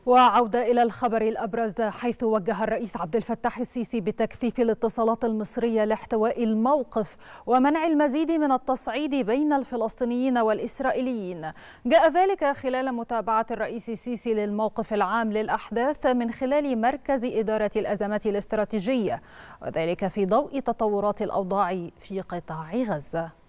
وعودة إلى الخبر الأبرز، حيث وجه الرئيس عبد الفتاح السيسي بتكثيف الاتصالات المصرية لاحتواء الموقف ومنع المزيد من التصعيد بين الفلسطينيين والإسرائيليين. جاء ذلك خلال متابعة الرئيس السيسي للموقف العام للأحداث من خلال مركز إدارة الأزمات الاستراتيجية، وذلك في ضوء تطورات الأوضاع في قطاع غزة.